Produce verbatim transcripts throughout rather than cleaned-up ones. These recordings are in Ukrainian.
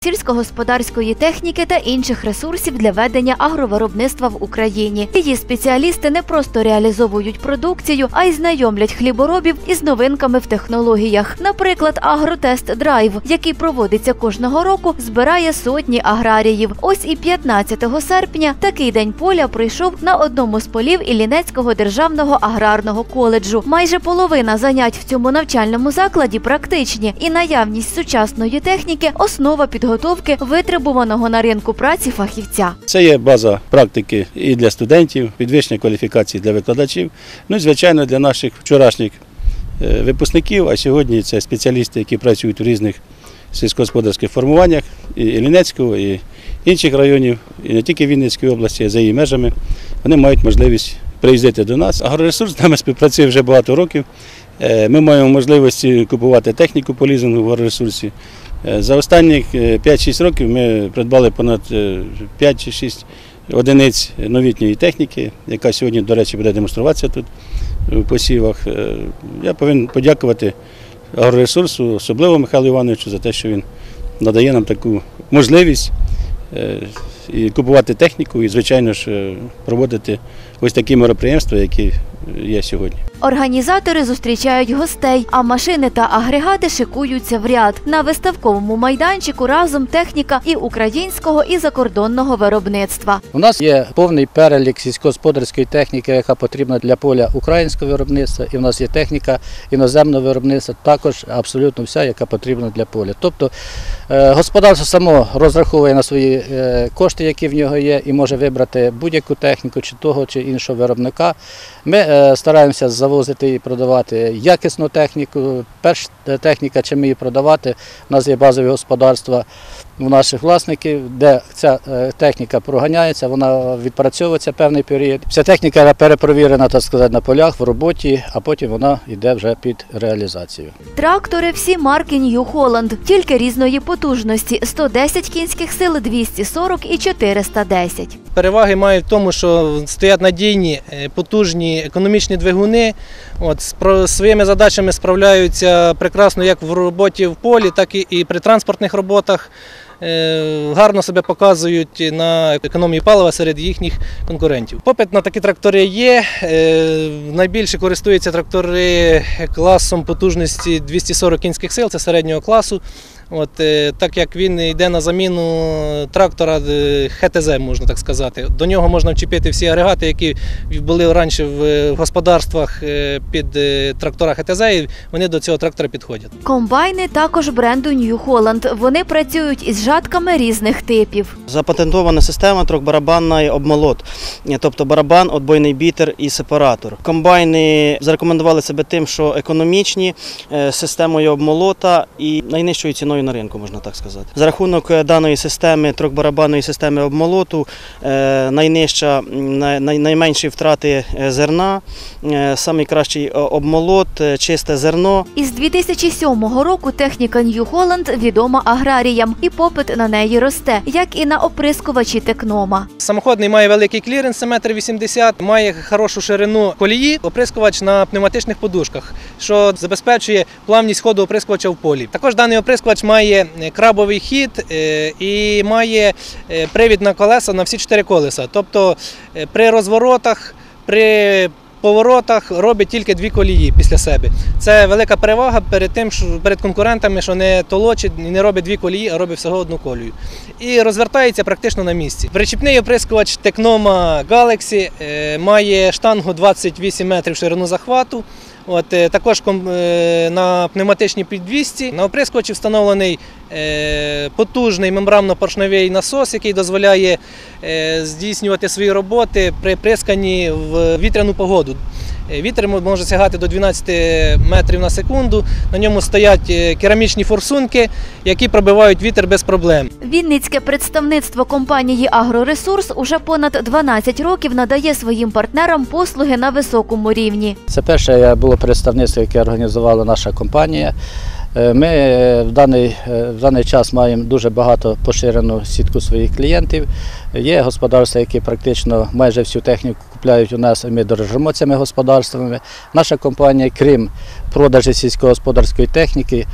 сільськогосподарської техніки та інших ресурсів для ведення агровиробництва в Україні. Її спеціалісти не просто реалізовують продукцію, а й знайомлять хліборобів із новинками в технологіях. Наприклад, агротест-драйв, який проводиться кожного року, збирає сотні аграріїв. Ось і п'ятнадцятого серпня такий день поля пройшов на одному з полів Іллінецького державного аграрного коледжу. Майже половина занять в цьому навчальному закладі практичні, і наявність сучасної техніки – основа підготовки витребуваного на ринку праці фахівця. Це є база практики і для студентів, підвищення кваліфікації для викладачів, ну і, звичайно, для наших вчорашніх випускників, а сьогодні це спеціалісти, які працюють у різних сільськогосподарських формуваннях і Іллінецького, і інших районів, і не тільки Вінницької області, а за її межами. Вони мають можливість приїздити до нас. Агроресурс з нами співпрацює вже багато років. Ми маємо можливість купувати техніку по лізингу в агроресурсі. За останні п'ять-шість років ми придбали понад п'ять чи шість одиниць новітньої техніки, яка сьогодні, до речі, буде демонструватися тут у посівах. Я повинен подякувати агроресурсу, особливо Михайлу Івановичу, за те, що він надає нам таку можливість і купувати техніку, і, звичайно ж, проводити ось такі мероприємства, які є сьогодні. Організатори зустрічають гостей, а машини та агрегати шикуються в ряд. На виставковому майданчику разом техніка і українського, і закордонного виробництва. У нас є повний перелік сільськогосподарської техніки, яка потрібна для поля українського виробництва, і в нас є техніка іноземного виробництва, також абсолютно вся, яка потрібна для поля. Тобто господарство само розраховує на свої кошти, які в нього є, і може вибрати будь-яку техніку, чи того, чи іншого виробника. Ми стараємося завозити і продавати якісну техніку. Перша техніка, чим її продавати, у нас є базові господарства у наших власників, де ця техніка проганяється, вона відпрацьовується певний період. Вся техніка перепровірена, так сказати, на полях, в роботі, а потім вона йде вже під реалізацію. Трактори всі марки Нью Холланд, тільки різної потужності – сто десять кінських сил, двісті сорок і чотириста десять. Переваги мають в тому, що стоять надійні, потужні економічні двигуни. От, з своїми задачами справляються прекрасно як в роботі в полі, так і, і при транспортних роботах. Гарно себе показують на економії палива серед їхніх конкурентів. Попит на такі трактори є. Найбільше користуються трактори класом потужності двісті сорок кінських сил, це середнього класу. От, так як він йде на заміну трактора Х Т З, можна так сказати. До нього можна вчепити всі агрегати, які були раніше в господарствах під трактора Х Т З, і вони до цього трактора підходять. Комбайни також бренду Нью Холланд. Вони працюють із жатками різних типів. Запатентована система трьохбарабанний обмолот, тобто барабан, отбойний бітер і сепаратор. Комбайни зарекомендували себе тим, що економічні, системою обмолота і найнижчою ціною на ринку, можна так сказати. За рахунок даної системи, трьохбарабанної системи обмолоту, найнижча, найменші втрати зерна, найкращий обмолот, чисте зерно. Із дві тисячі сьомого року техніка Нью Холланд відома аграріям, і попит на неї росте, як і на оприскувачі Текнома. Самоходний має великий кліренс, метр вісімдесят, має хорошу ширину колії, оприскувач на пневматичних подушках, що забезпечує плавність ходу оприскувача в полі. Також даний оприскувач має крабовий хід і має привід на колеса на всі чотири колеса. Тобто при розворотах, при поворотах робить тільки дві колії після себе. Це велика перевага перед тим, що перед конкурентами, що не толочить і не робить дві колії, а робить всього одну колію. І розвертається практично на місці. Причіпний оприскувач Текнома Galaxy має штангу двадцять вісім метрів ширину захвату. От, також на пневматичній підвісці. На оприскувачі встановлений потужний мембранно-поршневий насос, який дозволяє здійснювати свої роботи при присканні в вітряну погоду. Вітер може сягати до дванадцяти метрів на секунду. На ньому стоять керамічні форсунки, які пробивають вітер без проблем. Вінницьке представництво компанії «Агроресурс» уже понад дванадцять років надає своїм партнерам послуги на високому рівні. Це перше було представництво, яке організувала наша компанія. Ми в даний, в даний час маємо дуже багато поширену сітку своїх клієнтів. Є господарства, які практично майже всю техніку купляють у нас, і ми дорожимо цими господарствами. Наша компанія, крім продажу сільськогосподарської техніки,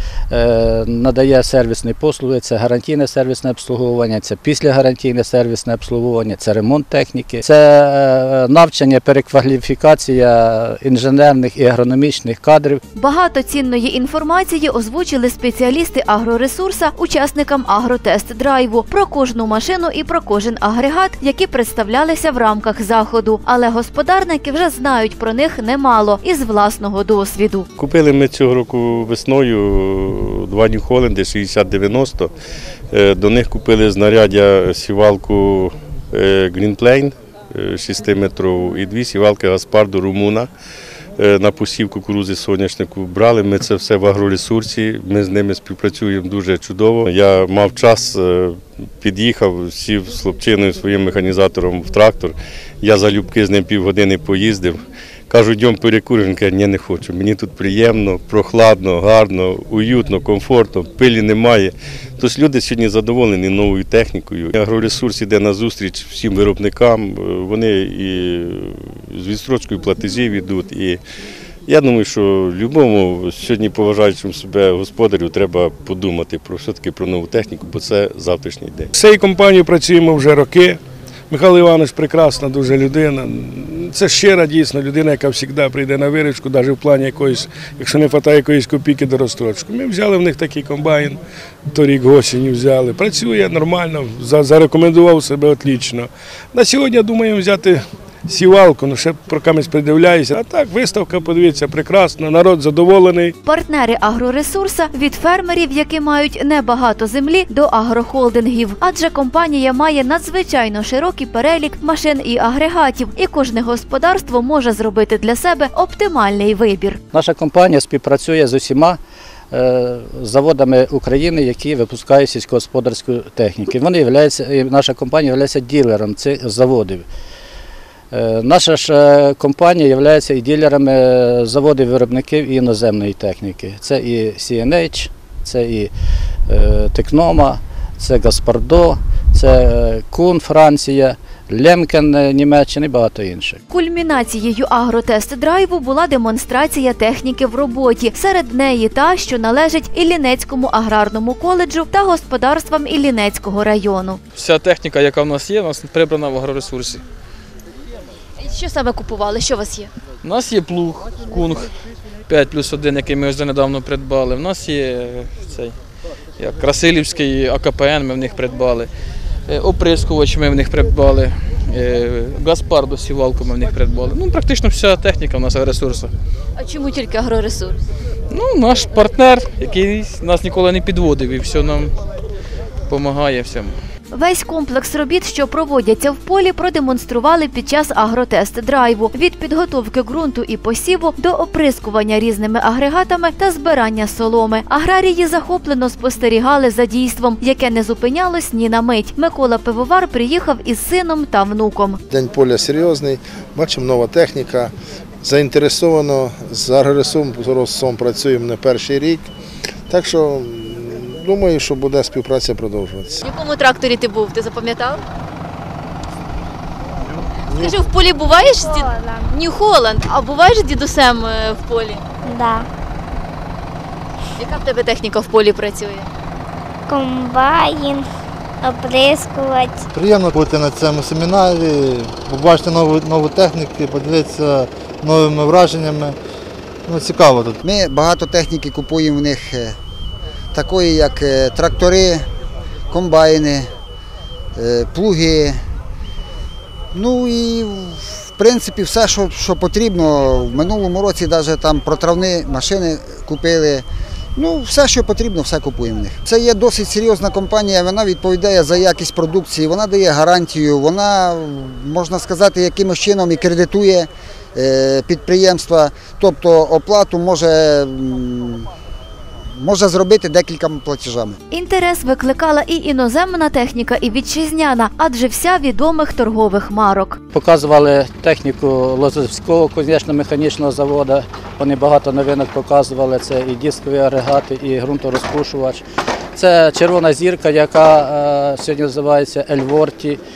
надає сервісні послуги, це гарантійне сервісне обслуговування, це післягарантійне сервісне обслуговування, це ремонт техніки, це навчання, перекваліфікація інженерних і агрономічних кадрів. Багато цінної інформації озвучили спеціалісти агроресурса учасникам агротест-драйву про кожну машину і про кожен агрегат, які представлялися в рамках заходу. Але господарники вже знають про них немало із власного досвіду. Купили ми цього року весною два New Holland шістдесят дев'яносто. До них купили знаряддя сівалку Green Plain шестиметрову і дві сівалки Гаспарду Румуна на посів кукурудзи, соняшнику. Брали ми це все в агроресурсі, ми з ними співпрацюємо дуже чудово. Я мав час, під'їхав, сів з хлопчиною, своїм механізатором в трактор. Я залюбки з ним півгодини поїздив. Кажу, йдемо перекуримо, він каже, ні, не хочу. Мені тут приємно, прохладно, гарно, уютно, комфортно, пилі немає. Тобто люди сьогодні задоволені новою технікою. Агроресурс йде на зустріч всім виробникам, вони і з відстрочкою платежів йдуть. І я думаю, що любому сьогодні поважаючому себе господарю треба подумати про все-таки про нову техніку, бо це завтрашній день. З цією компанією працюємо вже роки. Михайло Іванович прекрасна дуже людина. Це щира дійсно людина, яка завжди прийде на виручку, навіть в плані якоїсь, якщо не вистачає якоїсь копійки до розстрочку. Ми взяли в них такий комбайн, торік осінню взяли. Працює нормально, зарекомендував себе отлично. На сьогодні думаємо взяти сівалку, ну ще про камінь придивляюся. А так, виставка, подивіться, прекрасна, народ задоволений. Партнери агроресурса від фермерів, які мають небагато землі, до агрохолдингів. Адже компанія має надзвичайно широкий перелік машин і агрегатів, і кожне господарство може зробити для себе оптимальний вибір. Наша компанія співпрацює з усіма заводами України, які випускають сільськогосподарську техніку. Вони являються, наша компанія є дилером цих заводів. Наша ж компанія є і дилерами заводів виробників і іноземної техніки. Це і Сі Ен Ейч, це і Текнома, це Гаспардо, це Кун, Франція, Лемкен, Німеччина і багато інших. Кульмінацією агротест-драйву була демонстрація техніки в роботі. Серед неї та, що належить Іллінецькому аграрному коледжу та господарствам Іллінецького району. Вся техніка, яка в нас є, у нас прибрана в агроресурсі. Що саме купували? Що у вас є? У нас є плуг, кунг п'ять плюс один, який ми ось недавно придбали. У нас є цей, як, Красилівський А Ка Пе Ен, ми в них придбали. Оприскувач ми в них придбали. Гаспарду сівалку ми в них придбали. Ну, практично вся техніка в нас агроресурсу. А чому тільки агроресурс? Ну, наш партнер, який нас ніколи не підводив і все нам допомагає всьому. Весь комплекс робіт, що проводяться в полі, продемонстрували під час агротест-драйву. Від підготовки ґрунту і посіву до оприскування різними агрегатами та збирання соломи. Аграрії захоплено спостерігали за дійством, яке не зупинялось ні на мить. Микола Пивовар приїхав із сином та внуком. День поля серйозний, бачимо нова техніка. Заінтересовано, з агроресурсом працюємо не перший рік. Так що думаю, що буде співпраця продовжуватися. В якому тракторі ти був? Ти запам'ятав? Скажи, в полі буваєш з дід... Нью Холланд, а буваєш з дідусем в полі? Да. Яка в тебе техніка в полі працює? Комбайн, оприскувач. Приємно бути на цьому семінарі, побачити нову, нову техніку, подивитися новими враженнями. Ну, цікаво тут. Ми багато техніки купуємо в них. Такої, як трактори, комбайни, плуги. Ну і, в принципі, все, що, що потрібно. В минулому році навіть там протравні машини купили. Ну, все, що потрібно, все купуємо в них. Це є досить серйозна компанія, вона відповідає за якість продукції, вона дає гарантію, вона, можна сказати, якимось чином і кредитує підприємства. Тобто оплату може... може зробити декількома платежами. Інтерес викликала і іноземна техніка, і вітчизняна, адже вся відомих торгових марок. Показували техніку Лозівського кузнечно-механічного заводу. Вони багато новинок показували. Це і дискові агрегати, і ґрунторозпушувач. Це червона зірка, яка сьогодні називається Ельворті.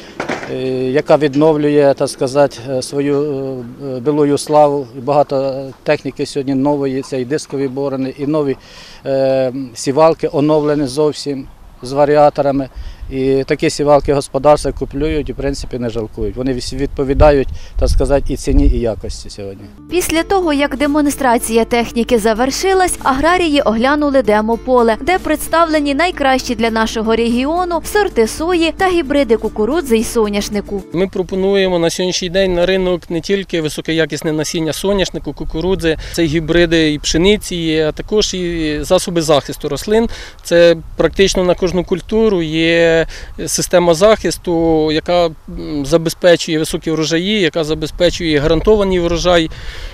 яка відновлює, так сказати, свою былую славу. Багато техніки сьогодні нової, це і дискові борони, і нові сівалки оновлені зовсім з варіаторами. І такі сівалки господарства купують і, в принципі, не жалкують. Вони відповідають, так сказати, і ціні, і якості сьогодні. Після того, як демонстрація техніки завершилась, аграрії оглянули демо-поле, де представлені найкращі для нашого регіону сорти сої та гібриди кукурудзи й соняшнику. Ми пропонуємо на сьогоднішній день на ринок не тільки високоякісне насіння соняшнику, кукурудзи, це гібриди і пшениці, а також і засоби захисту рослин. Це практично на кожну культуру є система захисту, яка забезпечує високі врожаї, яка забезпечує гарантований врожай.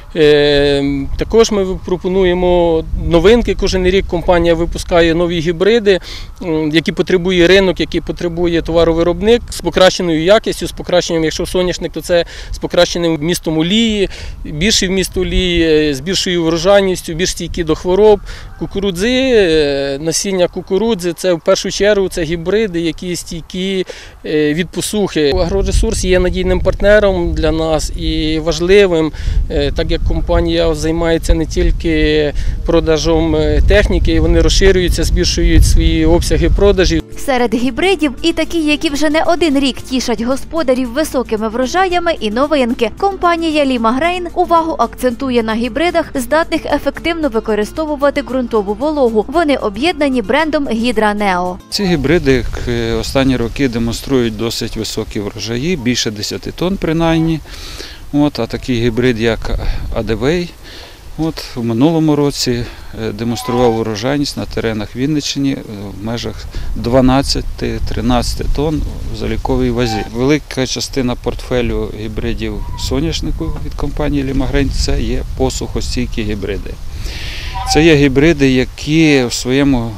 Також ми пропонуємо новинки. Кожен рік компанія випускає нові гібриди, які потребує ринок, які потребує товаровиробник з покращеною якістю, з покращенням, якщо соняшник, то це з покращеним вмістом олії, більший вміст олії, з більшою врожайністю, більш стійкі до хвороб. Кукурудзи, насіння кукурудзи – це в першу чергу це гібриди, які стійкі від посухи. Агроресурс є надійним партнером для нас і важливим, так як компанія займається не тільки продажем техніки, вони розширюються, збільшують свої обсяги продажів. Серед гібридів і такі, які вже не один рік тішать господарів високими врожаями і новинки. Компанія Лімагрейн увагу акцентує на гібридах, здатних ефективно використовувати ґрунтову вологу. Вони об'єднані брендом Гідра Нео. Ці гібриди останні роки демонструють досить високі врожаї, більше десяти тонн принаймні. От, а такий гібрид, як Адевей, от, в минулому році демонстрував урожайність на теренах Вінниччини в межах дванадцять-тринадцять тонн в заліковій вазі. Велика частина портфелю гібридів соняшнику від компанії Лімагрейн – це є посухостійкі гібриди. Це є гібриди, які в своєму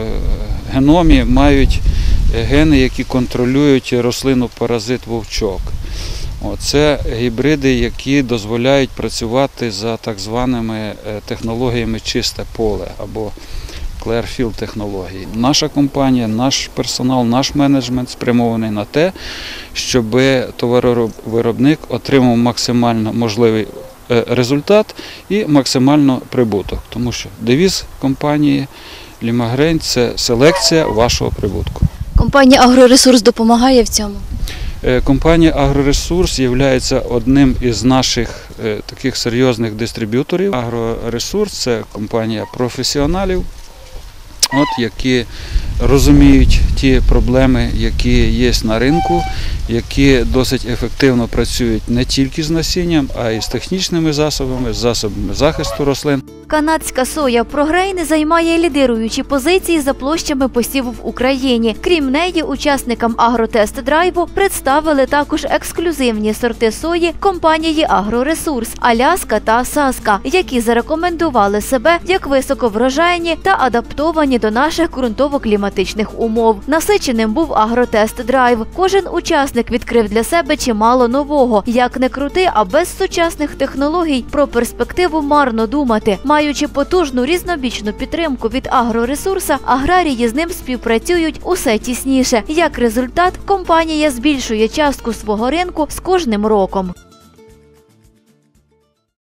геномі мають гени, які контролюють рослину паразит вовчок. Це гібриди, які дозволяють працювати за так званими технологіями чисте поле або Clearfield технології. Наша компанія, наш персонал, наш менеджмент спрямований на те, щоб товаровиробник отримав максимально можливий результат і максимально прибуток. Тому що девіз компанії Лімагрейн – це селекція вашого прибутку. Компанія «Агроресурс» допомагає в цьому? Компанія «Агроресурс» є одним із наших таких серйозних дистриб'юторів. «Агроресурс» – це компанія професіоналів, от, які розуміють ті проблеми, які є на ринку, які досить ефективно працюють не тільки з насінням, а й з технічними засобами, з засобами захисту рослин. Канадська соя Прогрейн займає лідируючі позиції за площами посіву в Україні. Крім неї, учасникам агротест-драйву представили також ексклюзивні сорти сої компанії «Агроресурс» Аляска та Саска, які зарекомендували себе як високоврожайні та адаптовані до наших ґрунтово-кліматичних умов. Насиченим був агротест-драйв. Кожен учасник відкрив для себе чимало нового. Як не крути, а без сучасних технологій про перспективу марно думати. Маючи потужну різнобічну підтримку від «Агроресурса», аграрії з ним співпрацюють усе тісніше. Як результат, компанія збільшує частку свого ринку з кожним роком.